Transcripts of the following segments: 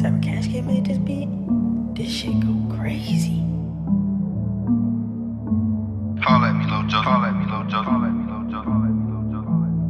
type of Cash Kid made this beat? This shit go crazy. Call at me, Lil Joe. Call at me, Lil Joe. Call at me, Lil Joe. Call at me, Lil Joe. Call at me,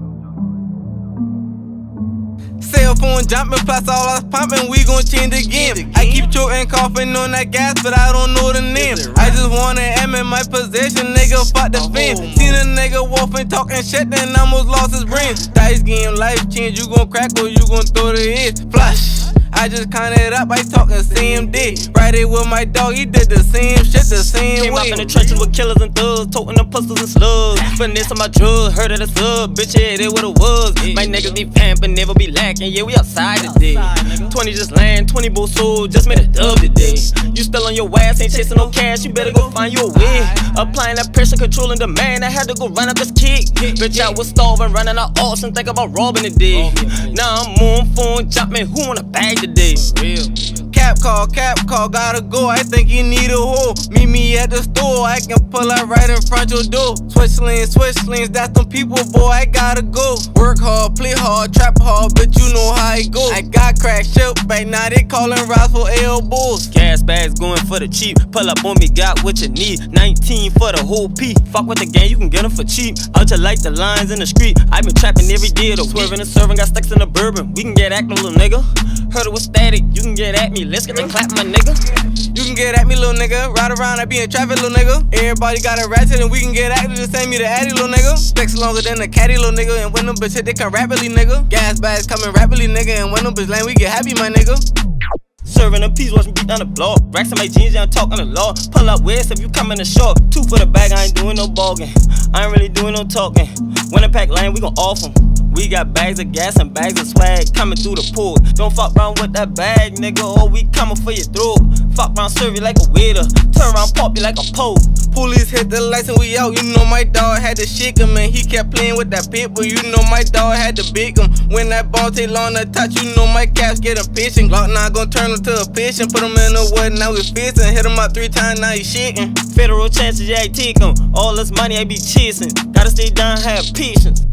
Lil Joe. Cell phone jumping, plus all us pumping, we gon' change the game. I keep choking, coughing on that gas, but I don't know the name. I just want an M in my possession, nigga, fuck the fence. Seen a nigga wolfing, talking shit, then almost lost his brain. Dice game, life change, you gon' crack or you gon' throw the hit. Flush. I just counted up, I talking same day. Right there with my dog, he did the same shit the same Came way. up in the trenches with killers and thugs, toting them pistols and slugs. Finesse on my drugs, heard of the sub, bitch, yeah, they what it was. My niggas be vamping, never be lacking, yeah, we outside today. 20 just land, 20 bull soul, just made a dub today. You still on your ass, ain't chasing no cash, you better go find your way. Applying that pressure, controlling demand, I had to go run up this kick. Bitch, I was starving, running out arts and think about robbing today. Now I'm on phone, jumping, who on a bag today? Cap call, gotta go, I think you need a hoe. Meet me at the store, I can pull up right in front your door. Switch lanes, that's them people, boy, I gotta go. Work hard, play hard, trap hard, but you know how it go. I got cracked shit back, now they calling routes for elbows. Gas bags going for the cheap, pull up on me, got what you need. 19 for the whole P, fuck with the gang, you can get them for cheap. Out you like the lines in the street, I been trapping every day of the week. Swerving and serving, got stacks in the bourbon, we can get active, little nigga. Heard it was static, you can get at me, let's get the clap, my nigga. You can get at me, little nigga. Ride around, I be in traffic, little nigga. Everybody got a ratchet and we can get active. Just send me the addy, little nigga. Sticks longer than a caddy, little nigga. And when them bitch hit, they come rapidly, nigga. Gas bags coming rapidly, nigga. And when them bitch land, we get happy, my nigga. Serving a piece, watch me beat down the block. Racks in my jeans, yeah, I'm talking the law. Pull up west if you coming to short. 2 for the bag, I ain't doing no bargain. I ain't really doing no talking. When the pack lane, we gon' off them. We got bags of gas and bags of swag coming through the pool. Don't fuck around with that bag, nigga, or we coming for your throat. Fuck around, serve you like a waiter. Turn around, pop you like a pole. Police hit the lights and we out. You know my dog had to shake him and he kept playing with that pit, but you know my dog had to big him. When that ball take long to touch, you know my caps get impatient. Glock now gon' turn him to a patient. Put him in the wood, now we facing. Hit him up 3 times, now he shaking. Federal chances, yeah, I take 'em. All this money I be chasing. Gotta stay down, have patience.